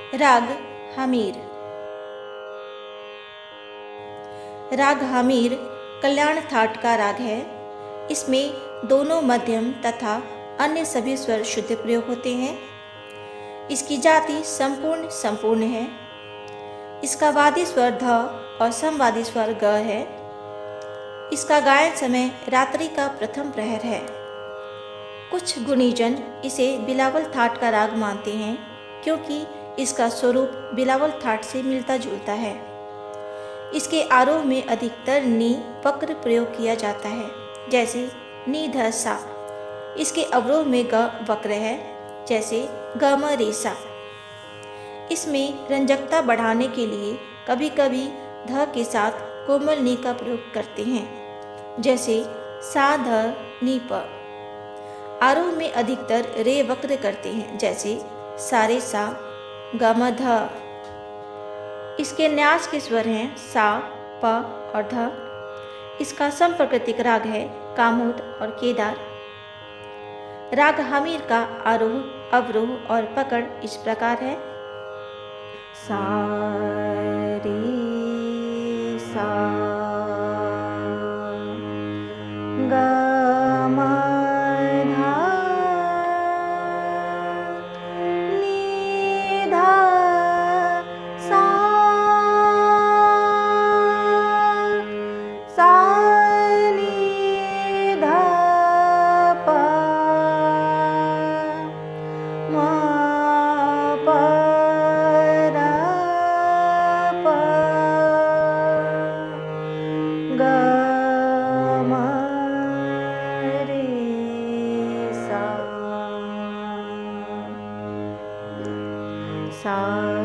राग हमीर। राग हमीर कल्याण थाट का राग है। इसमें दोनों मध्यम तथा अन्य सभी स्वर शुद्ध प्रयोग होते हैं। इसकी जाति संपूर्ण है। इसका वादी स्वर ध और समवादी स्वर ग है। इसका गायन समय रात्रि का प्रथम प्रहर है। कुछ गुणीजन इसे बिलावल थाट का राग मानते हैं, क्योंकि इसका स्वरूप बिलावल थाट से मिलता जुलता है। इसके आरोह में अधिकतर नी वक्र प्रयोग किया जाता है, जैसे नी ध सा। इसके अवरोह में ग वक्र है, जैसे ग म रे सा। इसमें रंजकता बढ़ाने के लिए कभी कभी ध के साथ कोमल नी का प्रयोग करते हैं, जैसे सा ध नी प। आरोह में अधिकतर रे वक्र करते हैं, जैसे सारे सा ग म ध। इसके न्यास के स्वर हैं सा, प और ध। इसका समप्रकृतिक राग है कामोद और केदार। राग हमीर का आरोह, अवरोह और पकड़ इस प्रकार है। सा रे सा ग म ध नी ध सा सा नी ध प म प र प ग म रे सा सा